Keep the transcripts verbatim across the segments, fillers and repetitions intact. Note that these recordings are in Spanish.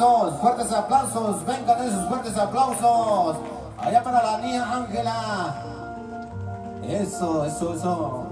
aplausos, fuertes aplausos, vengan esos fuertes aplausos. Allá para la niña Ángela. Eso, eso, eso.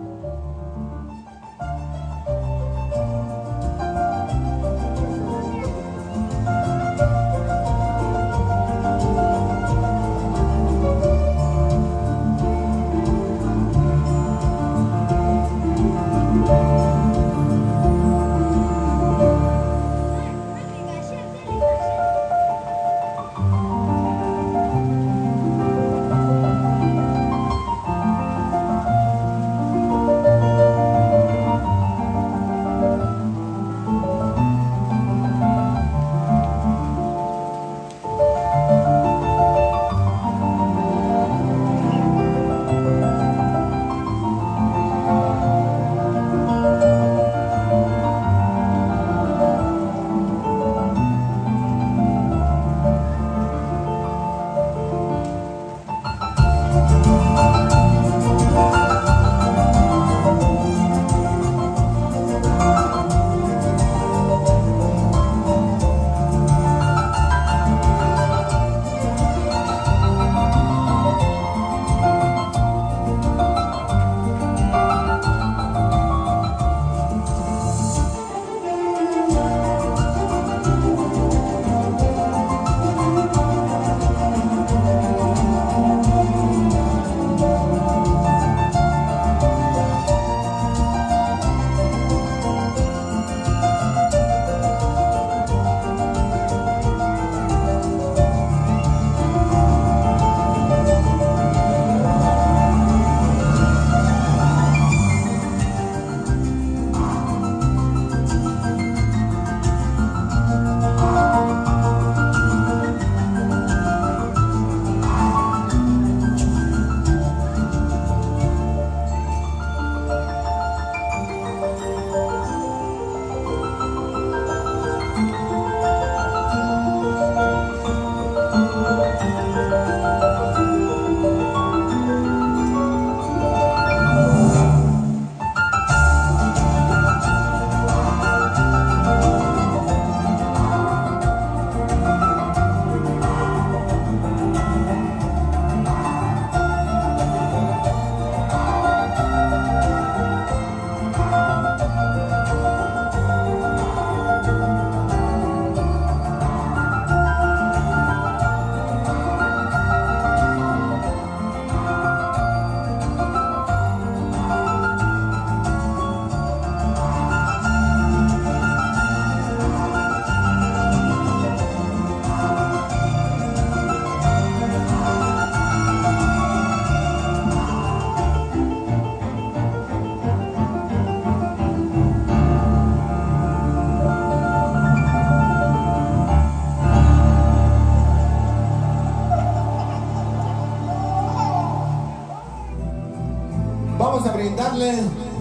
Vamos a brindarle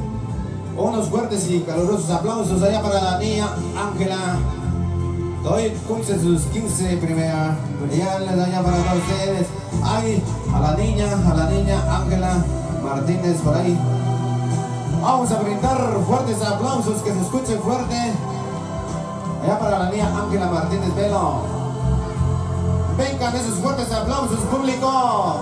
unos fuertes y calurosos aplausos allá para la niña Ángela. Hoy cumple sus quince primariales allá para todos ustedes. Ay, a la niña, a la niña Ángela Martínez por ahí. Vamos a brindar fuertes aplausos, que se escuchen fuerte. Allá para la niña Ángela Martínez Velo. Vengan esos fuertes aplausos, público.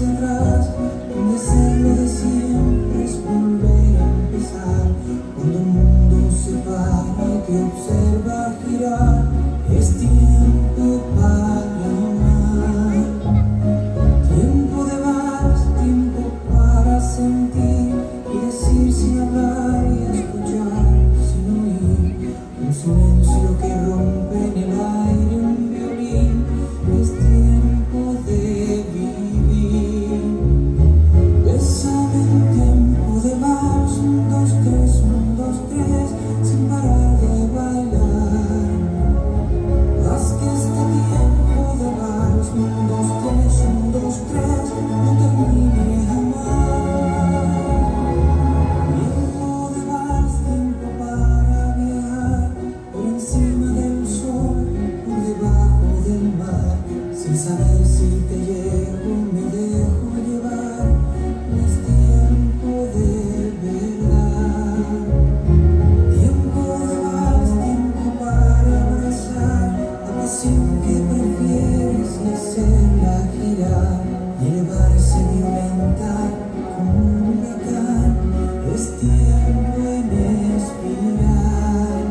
hacia atrás, donde hacerlo de siempre es volver a empezar. Cuando el mundo se para y te observa girar, es tiempo para amar. Tiempo de vals, tiempo para sentir y decir sin hablar y escuchar sin oír. Un silencio que rompe en el aire un violín. Es tiempo de vivir. Bésame en tiempo de vals, un, dos, tres, un, dos, tres, sin parar de bailar. Haz que este tiempo de vals, un, dos, tres, un, dos, tres, no termine jamás. Tiempo de vals, tiempo para viajar, por encima del sol, por debajo del mar, sin saber si te llevo, me dejo llevar. Es tiempo de verdad. Tiempo de vals, tiempo para abrazar la pasión que prefieres y hacerla girar y elevarse violenta como un huracán. Es tiempo en espiral.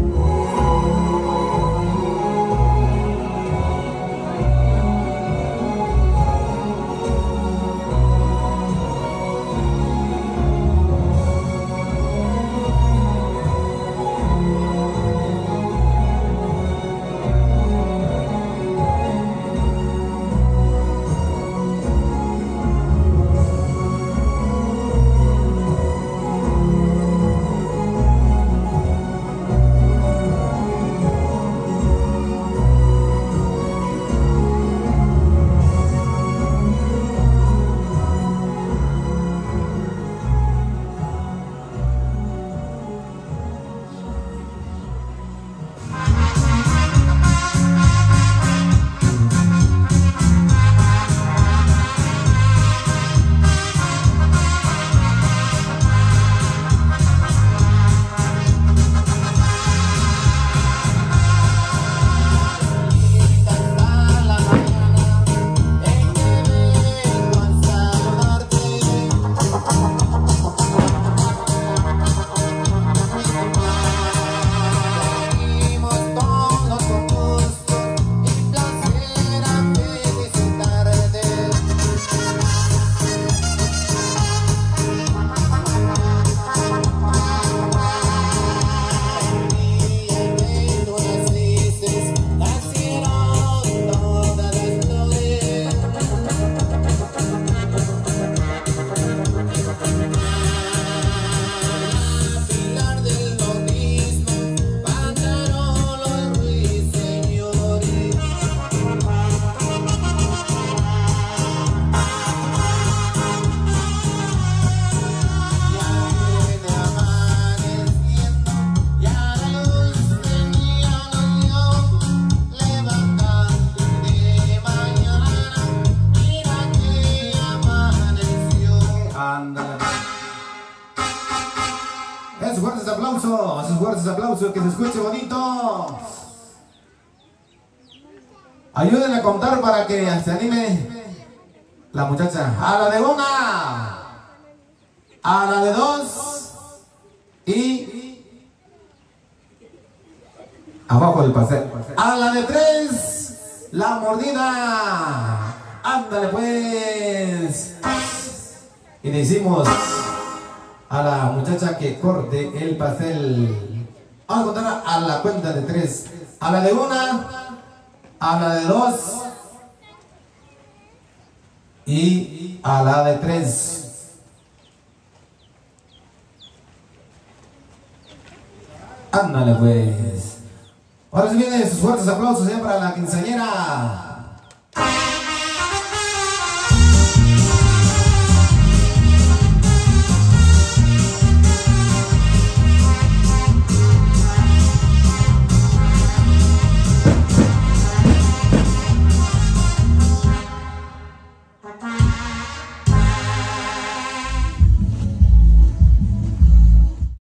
Esos fuertes aplausos, esos fuertes aplausos, que se escuche bonito. Ayúdenle a contar para que se anime la muchacha. A la de una, a la de dos y abajo del pastel. A la de tres, la mordida. Ándale pues. Y le hicimos a la muchacha que corte el pastel. Vamos a contar a la cuenta de tres. A la de una, a la de dos y a la de tres. Ándale pues. Ahora sí vienen sus fuertes aplausos ya para la quinceañera.